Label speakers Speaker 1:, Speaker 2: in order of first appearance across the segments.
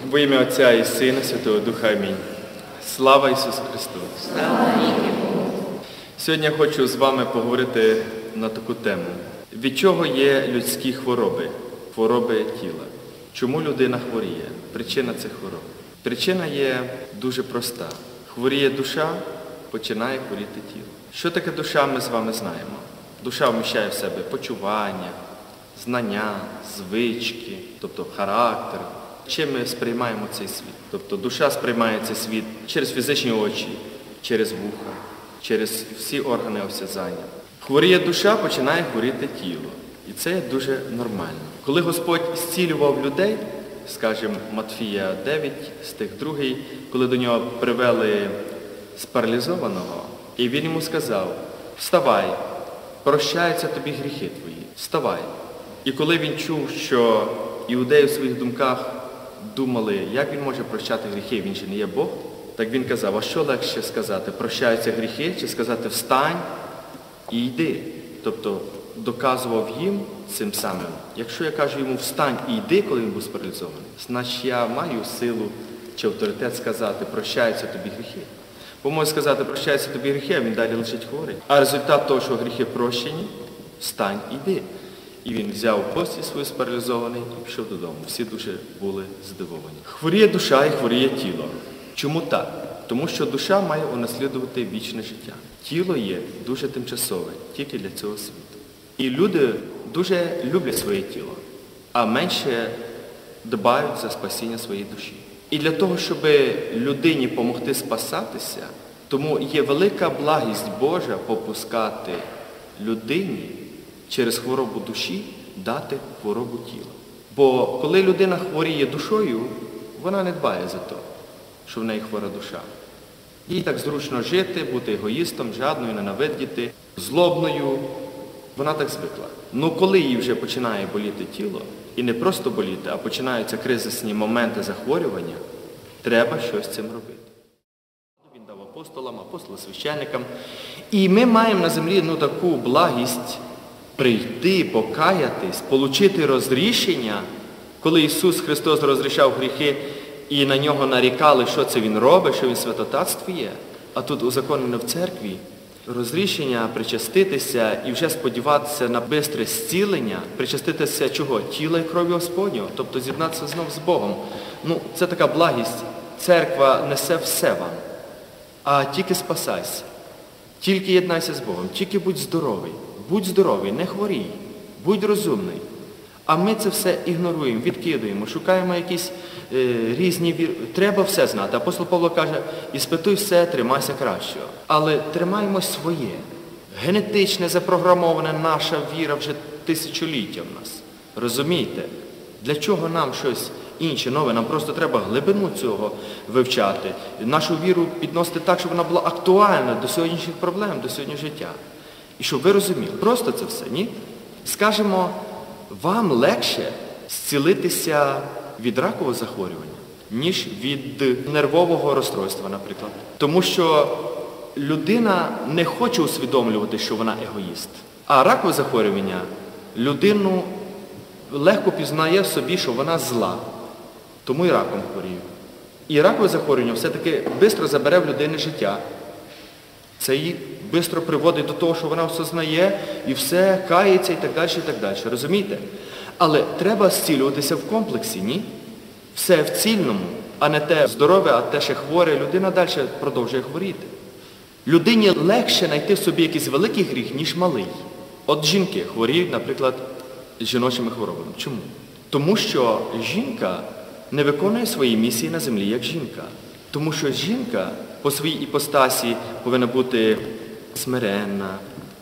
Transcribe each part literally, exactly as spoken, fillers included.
Speaker 1: Во ім'я Отця і Сина, Святого Духа. Амінь. Слава Ісусу Христу!
Speaker 2: Слава Богу!
Speaker 1: Сьогодні я хочу з вами поговорити на таку тему. Від чого є людські хвороби? Хвороби тіла. Чому людина хворіє? Причина цих хвороб. Причина є дуже проста. Хворіє душа, починає хворіти тіло. Що таке душа, ми з вами знаємо. Душа вміщає в себе почування, знання, звички, тобто характер. Чим ми сприймаємо цей світ? Тобто душа сприймає цей світ через фізичні очі, через вуха, через всі органи осязання. Хворіє душа, починає хворіти тіло. І це є дуже нормально. Коли Господь зцілював людей, скажімо, Матфія дев'ять, стих другий, коли до нього привели спаралізованого, і він йому сказав: «Вставай, прощаються тобі гріхи твої, вставай». І коли він чув, що іудеї в своїх думках думали, як він може прощати гріхи, він же не є Бог, так він казав: а що легше сказати, прощаються гріхи, чи сказати встань і йди? Тобто доказував їм цим самим. Якщо я кажу йому встань і йди, коли він був спаралізований, значить я маю силу чи авторитет сказати прощаються тобі гріхи. Бо можу сказати прощаються тобі гріхи, а він далі лежить хворий. А результат того, що гріхи прощені, встань і йди. І він взяв пості свою спаралізований і пішов додому. Всі дуже були здивовані. Хворіє душа і хворіє тіло. Чому так? Тому що душа має унаслідувати вічне життя. Тіло є дуже тимчасове, тільки для цього світу. І люди дуже люблять своє тіло, а менше дбають за спасіння своєї душі. І для того, щоб людині допомогти спасатися, тому є велика благість Божа попускати людині через хворобу душі дати хворобу тіла. Бо коли людина хворіє душою, вона не дбає за те, що в неї хвора душа. Їй так зручно жити, бути егоїстом, жадною, ненавидіти, злобною. Вона так звикла. Ну коли їй вже починає боліти тіло, і не просто боліти, а починаються кризисні моменти захворювання, треба щось з цим робити. Він дав апостолам, апостолам, священникам. І ми маємо на землі ну, таку благість прийти, покаятись, отримати розрішення, коли Ісус Христос розрішав гріхи і на нього нарікали, що це Він робить, що Він святотатствує, а тут узаконено в церкві розрішення причаститися і вже сподіватися на бистре зцілення, причаститися чого? Тіла і крові Господнього, тобто з'єднатися знов з Богом. Ну, це така благість. Церква несе все вам, а тільки спасайся, тільки єднайся з Богом, тільки будь здоровий. Будь здоровий, не хворій, будь розумний. А ми це все ігноруємо, відкидаємо, шукаємо якісь е, різні віри. Треба все знати. Апостол Павло каже: іспитуй все, тримайся кращого. Але тримаємо своє. Генетичне, запрограмоване наша віра вже тисячоліття в нас. Розумієте? Для чого нам щось інше, нове? Нам просто треба глибину цього вивчати. Нашу віру підносити так, щоб вона була актуальна до сьогоднішніх проблем, до сьогоднішнього життя. І щоб ви розуміли, просто це все, ні? Скажемо, вам легше зцілитися від ракового захворювання, ніж від нервового розстройства, наприклад. Тому що людина не хоче усвідомлювати, що вона егоїст. А ракове захворювання людину легко пізнає в собі, що вона зла. Тому і раком хворіє. І ракове захворювання все-таки швидко забере в людини життя. Це її швидко приводить до того, що вона осознає і все, кається і так далі, і так далі. Розумієте? Але треба зцілюватися в комплексі, ні? Все в цільному, а не те здорове, а те ще хворе. Людина далі продовжує хворіти. Людині легше знайти в собі якийсь великий гріх, ніж малий. От жінки хворіють, наприклад, жіночими хворобами. Чому? Тому що жінка не виконує свої місії на землі, як жінка. Тому що жінка по своїй іпостасі повинна бути смиренна,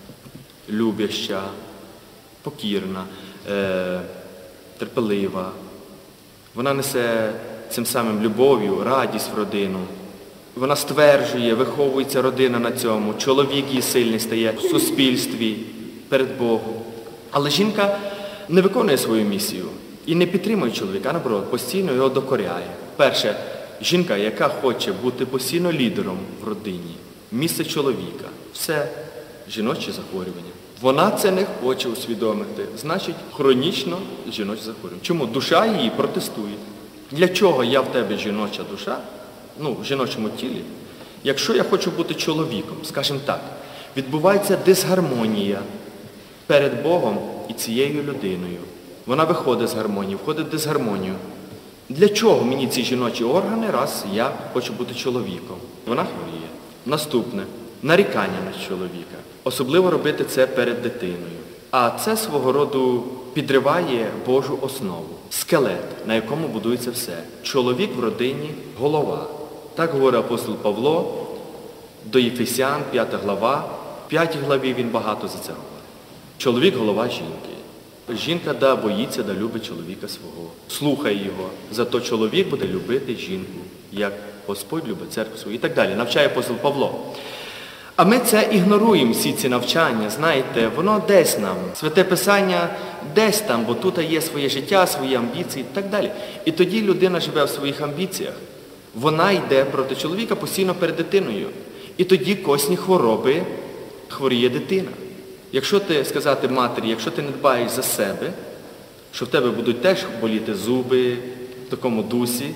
Speaker 1: любяща, покірна, е, терпелива. Вона несе цим самим любов'ю, радість в родину. Вона стверджує, виховується родина на цьому. Чоловік її сильний стає в суспільстві, перед Богом. Але жінка не виконує свою місію і не підтримує чоловіка, а наоборот, постійно його докоряє. Перше, жінка, яка хоче бути постійно лідером в родині, місце чоловіка, все жіноче захворювання. Вона це не хоче усвідомити, значить хронічно жіноче захворювання. Чому? Душа її протестує. Для чого я в тебе жіноча душа, ну, в жіночому тілі, якщо я хочу бути чоловіком, скажімо так, відбувається дисгармонія перед Богом і цією людиною. Вона виходить з гармонії, входить в дисгармонію. Для чого мені ці жіночі органи, раз я хочу бути чоловіком? Вона хворіє. Наступне. Нарікання на чоловіка. Особливо робити це перед дитиною. А це свого роду підриває Божу основу. Скелет, на якому будується все. Чоловік в родині – голова. Так говорить апостол Павло до Єфесян, п'ята глава. В п'ятій главі він багато за це говорить. Чоловік – голова жінки. Жінка, да, боїться, да любить чоловіка свого. Слухає його. Зато чоловік буде любити жінку, як Господь любить церкву свою і так далі. Навчає апостол Павло. А ми це ігноруємо, всі ці навчання, знаєте, воно десь нам. Святе Писання десь там, бо тут є своє життя, свої амбіції і так далі. І тоді людина живе в своїх амбіціях. Вона йде проти чоловіка постійно перед дитиною. І тоді косні хвороби хворіє дитина. Якщо ти, сказати матері, якщо ти не дбаєш за себе, що в тебе будуть теж боліти зуби в такому дусі,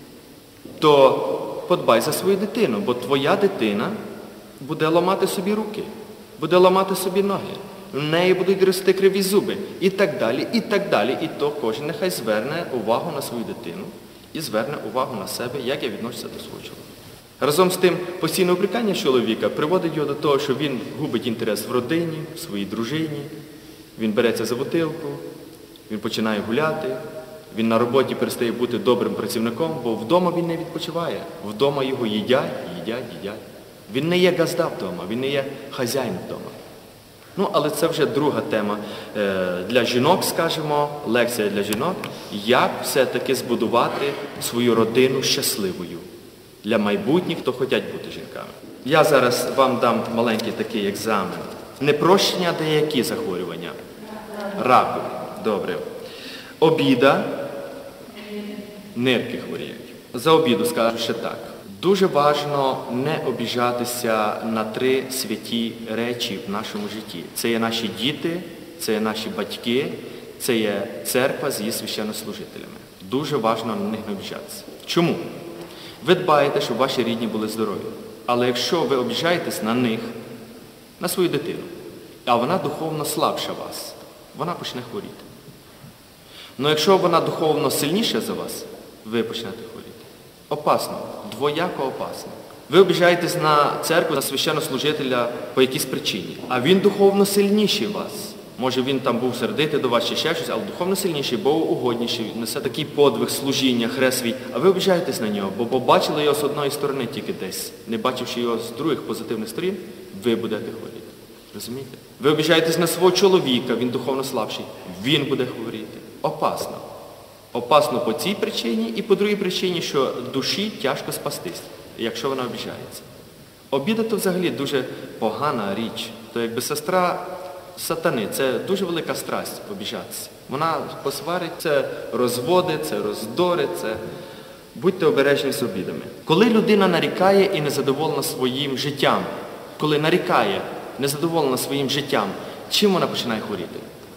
Speaker 1: то подбай за свою дитину, бо твоя дитина буде ламати собі руки, буде ламати собі ноги, в неї будуть рости криві зуби і так далі, і так далі. І то кожен нехай зверне увагу на свою дитину і зверне увагу на себе, як я відношуся до свого чоловіка. Разом з тим, постійне упрекання чоловіка приводить його до того, що він губить інтерес в родині, в своїй дружині, він береться за бутилку, він починає гуляти, він на роботі перестає бути добрим працівником, бо вдома він не відпочиває, вдома його їдять, їдять, їдять. Він не є газда вдома, він не є хазяїн вдома. Ну, але це вже друга тема для жінок, скажімо, лекція для жінок, як все-таки збудувати свою родину щасливою для майбутніх, хто хочуть бути жінками. Я зараз вам дам маленький такий екзамен. Непрощення деякі захворювання. Раку. Добре. Обіда. Нирки хворіють. За обіду скажу ще так. Дуже важливо не обіжатися на три святі речі в нашому житті. Це є наші діти, це є наші батьки, це є церква з її священнослужителями. Дуже важливо на них не обіжатися. Чому? Ви дбаєте, щоб ваші рідні були здорові. Але якщо ви обіжаєтесь на них, на свою дитину, а вона духовно слабша вас, вона почне хворіти. Але якщо вона духовно сильніша за вас, ви почнете хворіти. Опасно, двояко опасно. Ви обіжаєтесь на церкву, на священнослужителя по якійсь причині, а він духовно сильніший вас. Може він там був сердитий до вас чи ще щось, але духовно сильніший, богоугодніший, несе такий подвиг, служіння, хрест свій. А ви обіжаєтесь на нього, бо побачили його з одної сторони тільки десь. Не бачивши його з других позитивних сторін, ви будете хворіти. Розумієте? Ви обіжаєтесь на свого чоловіка, він духовно слабший, він буде хворіти. Опасно. Опасно по цій причині і по другій причині, що душі тяжко спастись, якщо вона обіжається. Обіда – то взагалі дуже погана річ. То якби сестра сатани, це дуже велика страсть обіжатися. Вона посварить, це розводи, це роздори, це... Будьте обережні з обідами. Коли людина нарікає і незадоволена своїм життям, коли нарікає, незадоволена своїм життям, чим вона починає хворіти?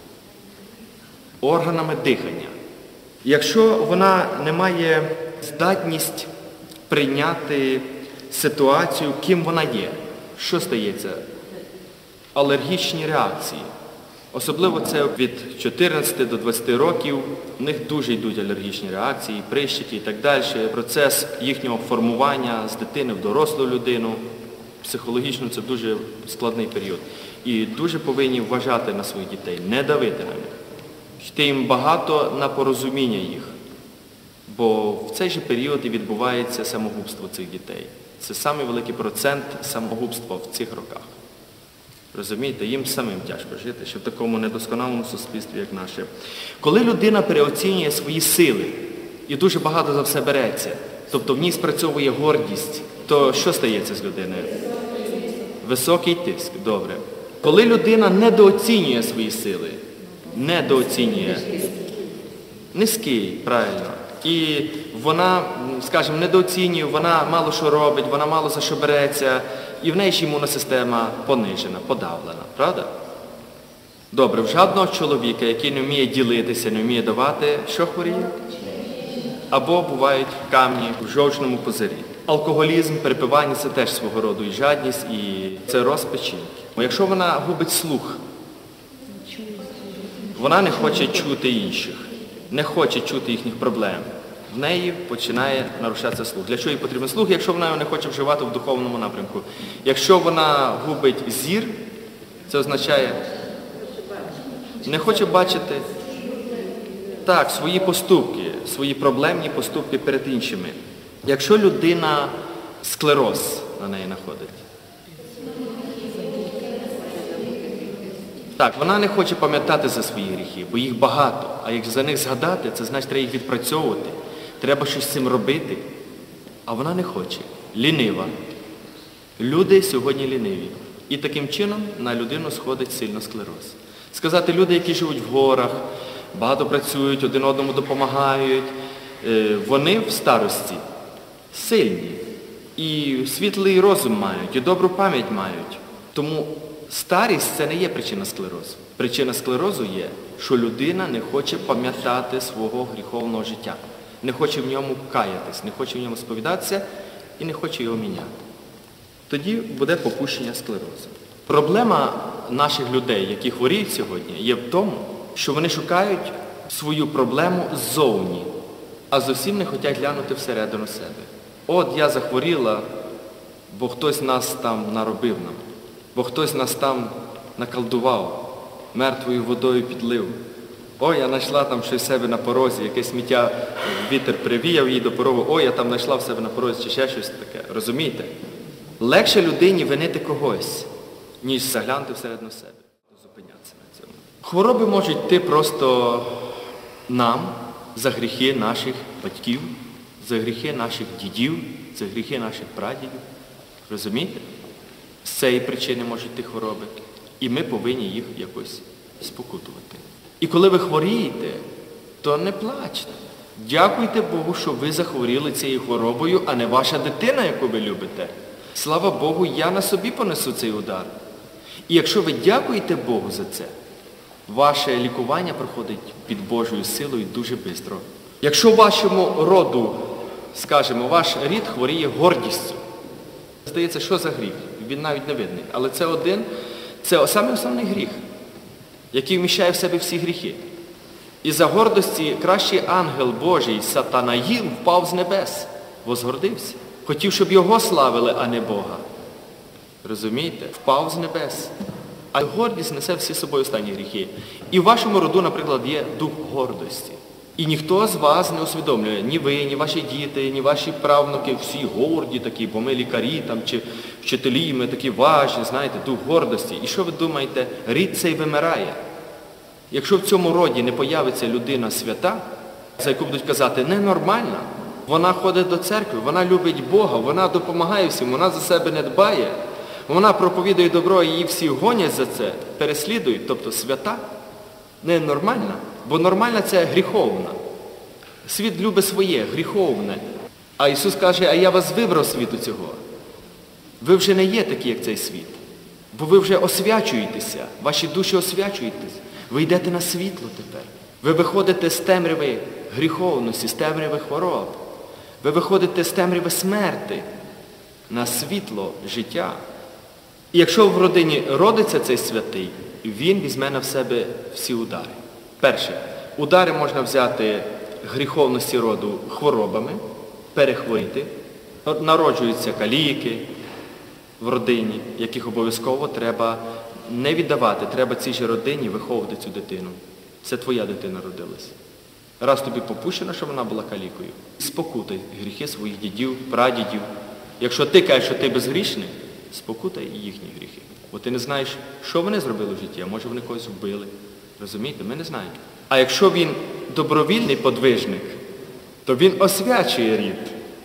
Speaker 1: Органами дихання. Якщо вона не має здатність прийняти ситуацію, ким вона є, що стається? Алергічні реакції. Особливо це від чотирнадцяти до двадцяти років, в них дуже йдуть алергічні реакції, прищики і так далі. Процес їхнього формування з дитини в дорослу людину, психологічно це дуже складний період. І дуже повинні вважати на своїх дітей, не давити на них. Йти їм багато на порозуміння їх, бо в цей же період і відбувається самогубство цих дітей. Це самий великий процент самогубства в цих роках. Розумієте, їм самим тяжко жити, що в такому недосконалому суспільстві, як наше. Коли людина переоцінює свої сили і дуже багато за все береться, тобто в ній спрацьовує гордість, то що стається з людиною? Високий тиск, добре. Коли людина недооцінює свої сили, недооцінює. Низький, правильно. І вона, скажімо, недооцінює, вона мало що робить, вона мало за що береться, і в неї ж імунна система понижена, подавлена. Правда? Добре, в жадного чоловіка, який не вміє ділитися, не вміє давати, що хворіє? або бувають камні в жовчному пузирі. Алкоголізм, перепивання – це теж свого роду і жадність, і це розпачінки. Якщо вона губить слух, вона не хоче чути інших, не хоче чути їхніх проблем. В неї починає нарушатися слух. Для чого їй потрібен слух, якщо вона його не хоче вживати в духовному напрямку? Якщо вона губить зір, це означає, не хоче бачити так, свої поступки, свої проблемні поступки перед іншими. Якщо людина склероз на неї находить, так, вона не хоче пам'ятати за свої гріхи, бо їх багато. А як за них згадати, це значить, треба їх відпрацьовувати. Треба щось з цим робити. А вона не хоче. Лінива. Люди сьогодні ліниві. І таким чином на людину сходить сильно склероз. Сказати, люди, які живуть в горах, багато працюють, один одному допомагають, вони в старості сильні. І світлий розум мають, і добру пам'ять мають. Тому старість – це не є причина склерозу. Причина склерозу є, що людина не хоче пам'ятати свого гріховного життя. Не хоче в ньому каятись, не хоче в ньому сповідатися і не хоче його міняти. Тоді буде попущення склерозу. Проблема наших людей, які хворіють сьогодні, є в тому, що вони шукають свою проблему ззовні, а зовсім не хочуть глянути всередину себе. От я захворіла, бо хтось нас там наробив нам, бо хтось нас там наколдував, мертвою водою підлив. Ой, я знайшла там щось в себе на порозі, якесь сміття, вітер привіяв її до порогу, ой, я там знайшла в себе на порозі, чи ще щось таке. Розумієте? Легше людині винити когось, ніж заглянути всередину себе. Зупинятися на цьому. Хвороби можуть йти просто нам за гріхи наших батьків, за гріхи наших дідів, за гріхи наших прадідів. Розумієте? З цієї причини можуть йти хвороби. І ми повинні їх якось спокутувати. І коли ви хворієте, то не плачте. Дякуйте Богу, що ви захворіли цією хворобою, а не ваша дитина, яку ви любите. Слава Богу, я на собі понесу цей удар. І якщо ви дякуєте Богу за це, ваше лікування проходить під Божою силою дуже швидко. Якщо вашому роду, скажімо, ваш рід хворіє гордістю, здається, що за гріх? Він навіть не видний. Але це один, це саме основний гріх, який вміщає в себе всі гріхи. Із-за гордості кращий ангел Божий, Сатанаїл, впав з небес, возгордився. Хотів, щоб його славили, а не Бога. Розумієте? Впав з небес. А гордість несе всі собою останні гріхи. І в вашому роду, наприклад, є дух гордості. І ніхто з вас не усвідомлює, ні ви, ні ваші діти, ні ваші правнуки, всі горді такі, бо ми лікарі там, чи вчителі, ми такі важні, знаєте, дух гордості. І що ви думаєте? Рід цей вимирає. Якщо в цьому роді не появиться людина свята, за яку будуть казати ненормальна, вона ходить до церкви, вона любить Бога, вона допомагає всім, вона за себе не дбає, вона проповідує добро, і її всі гонять за це, переслідують, тобто свята, ненормальна, бо нормальна – це гріховна. Світ любить своє, гріховне. А Ісус каже, а я вас вибрав світу цього. Ви вже не є такі, як цей світ, бо ви вже освячуєтеся, ваші душі освячуєтесь, ви йдете на світло тепер. Ви виходите з темряви гріховності, з темряви хвороб. Ви виходите з темряви смерти на світло життя. І якщо в родині родиться цей святий, він візьме на себе всі удари. Перше, удари можна взяти гріховності роду хворобами, перехворіти. Народжуються каліки в родині, яких обов'язково треба не віддавати. Треба цій же родині виховувати цю дитину. Це твоя дитина родилась. Раз тобі попущено, що вона була калікою, спокутай гріхи своїх дідів, прадідів. Якщо ти кажеш, що ти безгрішний, спокутай і їхні гріхи. Бо ти не знаєш, що вони зробили в житті, а може вони когось вбили. Розумієте? Ми не знаємо. А якщо він добровільний подвижник, то він освячує рід.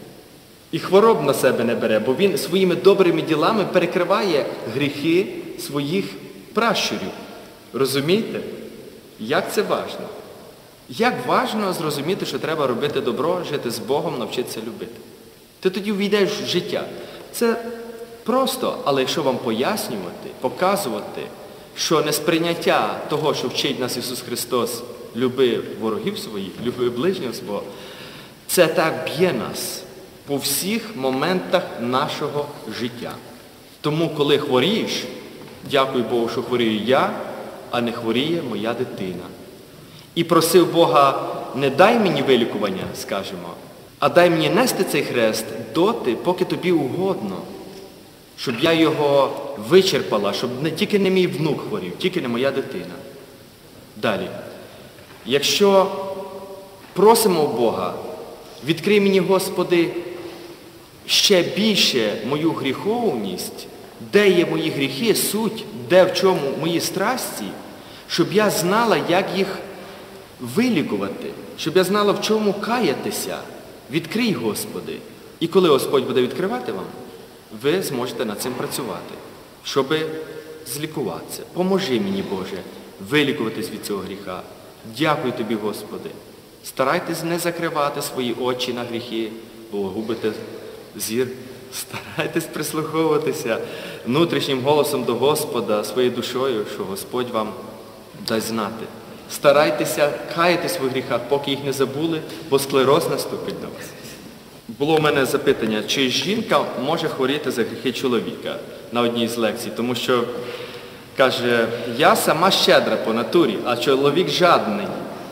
Speaker 1: І хвороб на себе не бере, бо він своїми добрими ділами перекриває гріхи своїх пращурів. Розумієте? Як це важливо? Як важливо зрозуміти, що треба робити добро, жити з Богом, навчитися любити. Ти тоді увійдеш в життя. Це просто, але якщо вам пояснювати, показувати, що несприйняття того, що вчить нас Ісус Христос, люби ворогів своїх, люби ближнього свого, Це так б'є нас по всіх моментах нашого життя. Тому, коли хворієш, дякую Богу, що хворію я, а не хворіє моя дитина. І просив Бога, не дай мені вилікування, скажімо, а дай мені нести цей хрест доти, поки тобі угодно, щоб я його вичерпала, щоб не тільки не мій внук хворів, тільки не моя дитина. Далі. Якщо просимо у Бога, відкрий мені, Господи, ще більше мою гріховність, де є мої гріхи, суть, де в чому мої страсті, щоб я знала, як їх вилікувати, щоб я знала, в чому каятися. Відкрий, Господи. І коли Господь буде відкривати вам, ви зможете над цим працювати, щоб злікуватися. Поможи мені, Боже, вилікуватись від цього гріха. Дякую Тобі, Господи. Старайтесь не закривати свої очі на гріхи, бо губите зір. Старайтесь прислуховуватися внутрішнім голосом до Господа, своєю душою, що Господь вам дасть знати. Старайтеся каяти в своїх гріхах, поки їх не забули, бо склероз наступить на вас. Було в мене запитання, чи жінка може хворіти за гріхи чоловіка на одній з лекцій, тому що, каже, я сама щедра по натурі, а чоловік жадний.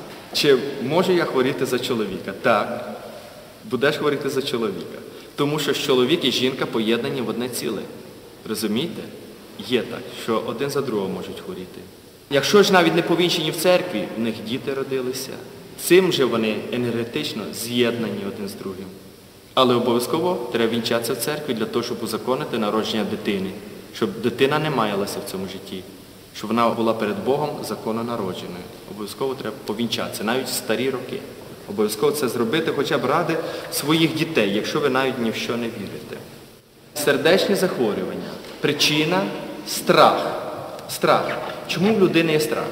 Speaker 1: Чи можу я хворіти за чоловіка? Так, будеш хворіти за чоловіка. Тому що чоловік і жінка поєднані в одне ціле. Розумієте? Є так, що один за другого можуть хворіти. Якщо ж навіть не повінчені в церкві, в них діти родилися, цим же вони енергетично з'єднані один з другим. Але обов'язково треба вінчатися в церкві для того, щоб узаконити народження дитини, щоб дитина не маялася в цьому житті, щоб вона була перед Богом закононародженою. Обов'язково треба повінчатися, навіть в старі роки. Обов'язково це зробити хоча б ради своїх дітей, якщо ви навіть ні в що не вірите. Сердечні захворювання. Причина – страх. Страх. Чому в людини є страх?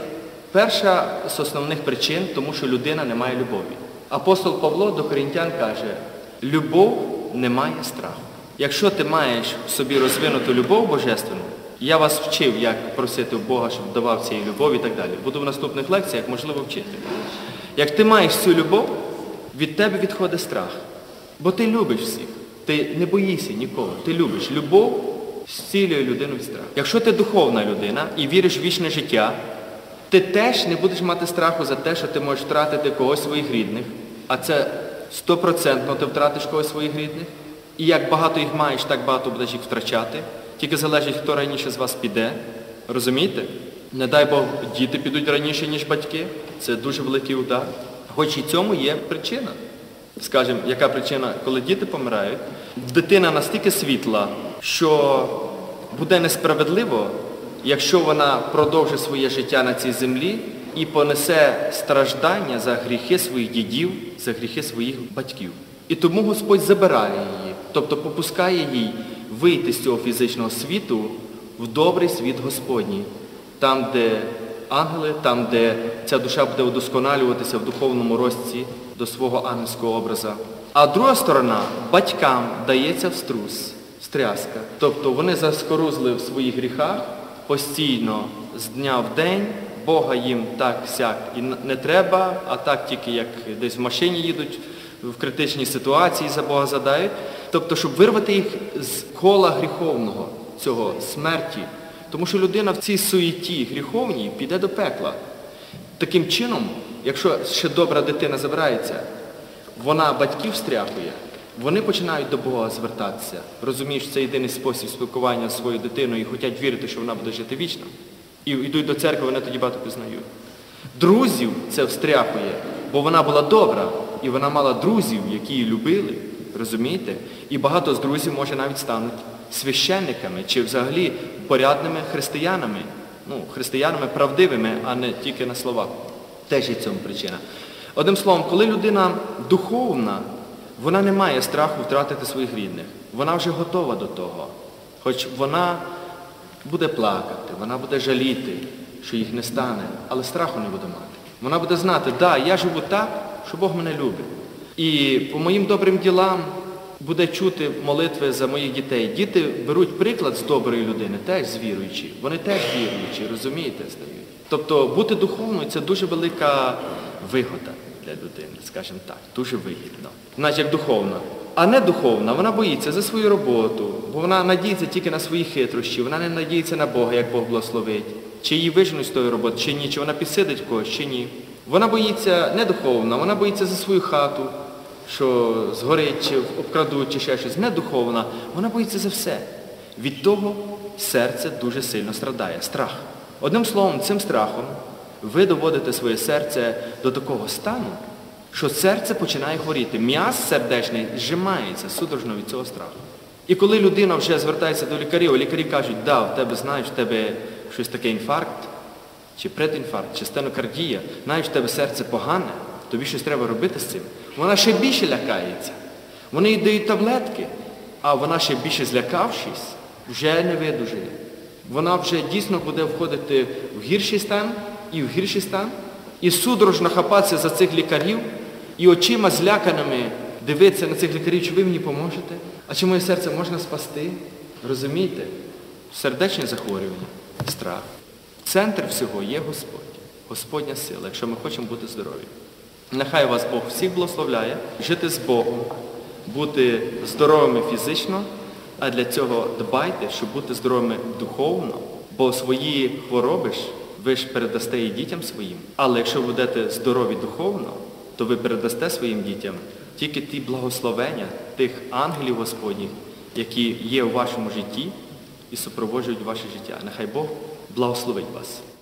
Speaker 1: Перша з основних причин – тому що людина не має любові. Апостол Павло до Коринтян каже, любов не має страху. Якщо ти маєш в собі розвинуту любов божественну, я вас вчив, як просити в Бога, щоб давав цієї любові і так далі. Буду в наступних лекціях, можливо, вчити. Як ти маєш цю любов, від тебе відходить страх. Бо ти любиш всіх. Ти не боїшся нікого. Ти любиш. Любов зцілює людину від страху. Якщо ти духовна людина і віриш в вічне життя, ти теж не будеш мати страху за те, що ти можеш втратити когось своїх рідних, а це стопроцентно ти втратиш когось своїх рідних. І як багато їх маєш, так багато будеш їх втрачати. Тільки залежить, хто раніше з вас піде. Розумієте? Не дай Бог, діти підуть раніше, ніж батьки. Це дуже великий удар. Хоч і цьому є причина. Скажімо, яка причина, коли діти помирають? Дитина настільки світла, що буде несправедливо, якщо вона продовжить своє життя на цій землі і понесе страждання за гріхи своїх дідів, за гріхи своїх батьків. І тому Господь забирає її, тобто попускає їй вийти з цього фізичного світу в добрий світ Господній. Там, де ангели, там, де ця душа буде удосконалюватися в духовному рості до свого ангельського образа. А друга сторона, батькам дається вструс, стряска. Тобто вони заскорузли в своїх гріхах постійно, з дня в день, Бога їм так-сяк і не треба, а так тільки як десь в машині їдуть, в критичній ситуації за Бога задають. Тобто, щоб вирвати їх з кола гріховного, цього смерті. Тому що людина в цій суєті гріховній піде до пекла. Таким чином, якщо ще добра дитина забирається, вона батьків стряхує, вони починають до Бога звертатися. Розумієш, це єдиний спосіб спілкування з своєю дитиною і хочуть вірити, що вона буде жити вічно. І йдуть до церкви, вони тоді багато пізнають. Друзів це встряхує, бо вона була добра, і вона мала друзів, які її любили, розумієте? І багато з друзів, може, навіть стануть священниками чи взагалі порядними християнами. Ну, християнами правдивими, а не тільки на словах. Теж є цьому причина. Одним словом, коли людина духовна, вона не має страху втратити своїх рідних. Вона вже готова до того. Хоч вона буде плакати, вона буде жаліти, що їх не стане, але страху не буде мати. Вона буде знати, да, я живу так, що Бог мене любить. І по моїм добрим ділам буде чути молитви за моїх дітей. Діти беруть приклад з доброї людини, теж з віруючі. Вони теж віруючі, розумієте, стають. Тобто бути духовною – це дуже велика вигода. для людини, скажімо так, дуже вигідно. Значить, як духовна. А не духовна, вона боїться за свою роботу, бо вона надіється тільки на свої хитрощі, вона не надіється на Бога, як Бог благословить. Чи її виженуть з тої роботи, чи ні, чи вона підсидить когось, чи ні. Вона боїться не духовна, вона боїться за свою хату, що згорить, чи обкрадуть, чи ще щось. Не духовна, вона боїться за все. Від того серце дуже сильно страдає. Страх. Одним словом, цим страхом ви доводите своє серце до такого стану, що серце починає хворіти. М'яз сердечний зжимається судорожно від цього страху. І коли людина вже звертається до лікарів, лікарі кажуть, да, в тебе, знаєш, в тебе щось таке інфаркт, чи предінфаркт, чи стенокардія, знаєш, в тебе серце погане, тобі щось треба робити з цим. Вона ще більше лякається. Вони їй дають таблетки, а вона ще більше злякавшись, вже не видужає. Вона вже дійсно буде входити в гірший стан, і в гірший стан, і судорожно хапатися за цих лікарів, і очима зляканими дивитися на цих лікарів, чи ви мені поможете? А чи моє серце можна спасти? Розумієте? Сердечне захворювання, страх. Центр всього є Господь, Господня сила, якщо ми хочемо бути здорові. Нехай вас Бог всіх благословляє, жити з Богом, бути здоровими фізично, а для цього дбайте, щоб бути здоровими духовно, бо свої хвороби ж ви ж передасте і дітям своїм. Але якщо будете здорові духовно, то ви передасте своїм дітям тільки ті благословення тих ангелів Господніх, які є у вашому житті і супроводжують ваше життя. Нехай Бог благословить вас.